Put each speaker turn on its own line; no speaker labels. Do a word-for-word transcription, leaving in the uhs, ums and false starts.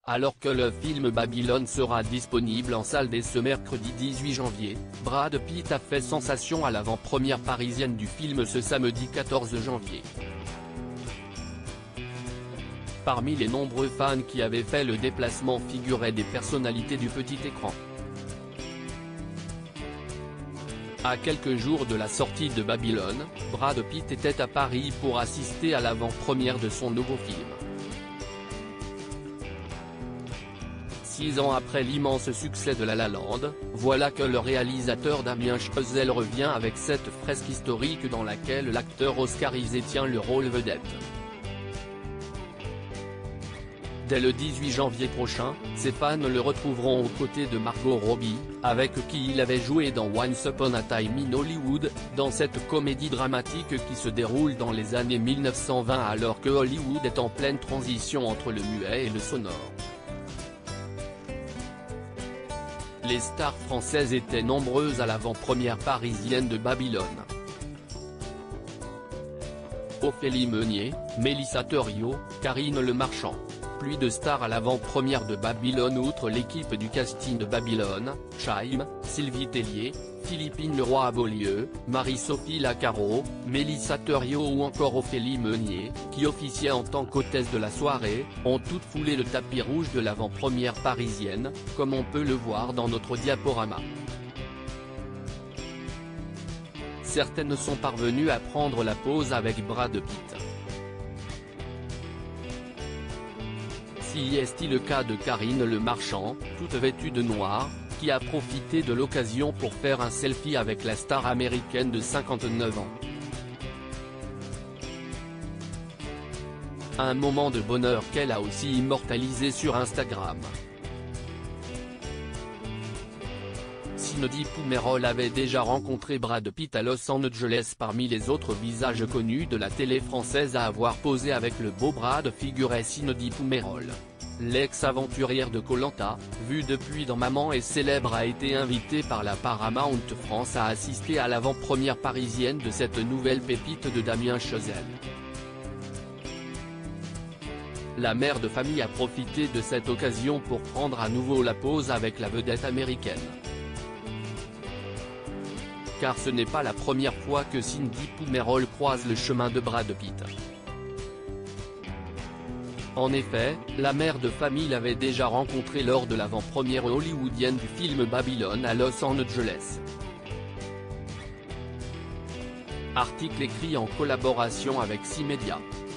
Alors que le film Babylone sera disponible en salle dès ce mercredi dix-huit janvier, Brad Pitt a fait sensation à l'avant-première parisienne du film ce samedi quatorze janvier. Parmi les nombreux fans qui avaient fait le déplacement figuraient des personnalités du petit écran. À quelques jours de la sortie de Babylone, Brad Pitt était à Paris pour assister à l'avant-première de son nouveau film. Six ans après l'immense succès de La La Land, voilà que le réalisateur Damien Chazelle revient avec cette fresque historique dans laquelle l'acteur oscarisé tient le rôle vedette. Dès le dix-huit janvier prochain, ses fans le retrouveront aux côtés de Margot Robbie, avec qui il avait joué dans Once Upon a Time in Hollywood, dans cette comédie dramatique qui se déroule dans les années mille neuf cent vingt alors que Hollywood est en pleine transition entre le muet et le sonore. Les stars françaises étaient nombreuses à l'avant-première parisienne de Babylone. Ophélie Meunier, Mélissa Theriault, Karine Le Marchand. Pluie de stars à l'avant-première de Babylone. Outre l'équipe du casting de Babylone, Chaim, Sylvie Tellier, Philippine Leroy-Beaulieu, Marie-Sophie Lacaro, Mélissa Theriault ou encore Ophélie Meunier, qui officiait en tant qu'hôtesse de la soirée, ont toutes foulé le tapis rouge de l'avant-première parisienne, comme on peut le voir dans notre diaporama. Certaines sont parvenues à prendre la pose avec Brad Pitt. Si est le cas de Karine Le Marchand, toute vêtue de noir, qui a profité de l'occasion pour faire un selfie avec la star américaine de cinquante-neuf ans. Un moment de bonheur qu'elle a aussi immortalisé sur Instagram. Cindy Poumerol avait déjà rencontré Brad Pitt à Los Angeles. Parmi les autres visages connus de la télé française à avoir posé avec le beau Brad figurait Cindy Poumerol. L'ex-aventurière de Koh Lanta, vue depuis dans Maman est célèbre, a été invitée par la Paramount France à assister à l'avant-première parisienne de cette nouvelle pépite de Damien Chazelle. La mère de famille a profité de cette occasion pour prendre à nouveau la pose avec la vedette américaine. Car ce n'est pas la première fois que Cindy Poumerol croise le chemin de Brad Pitt. En effet, la mère de famille l'avait déjà rencontré lors de l'avant-première hollywoodienne du film Babylone à Los Angeles. Article écrit en collaboration avec six médias.